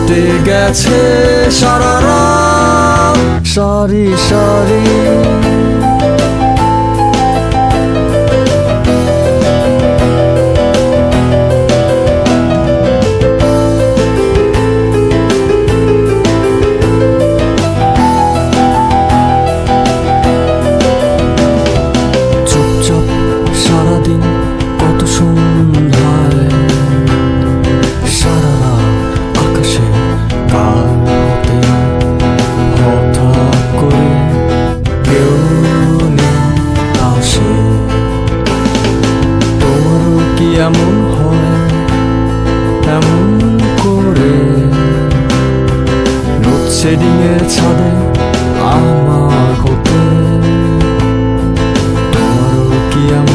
কেটে গেছে সারা রাত সারি সারি। চুপচাপ সারাদিন কত সন্ধ্যায় সারা রাত আকাশে কালতে হঠাৎ করে কেউ নেই আসে। তোর কি এমন হয় এমন করে লোডশেডিং এর ছাদে আমার হতে? তোর কি এমন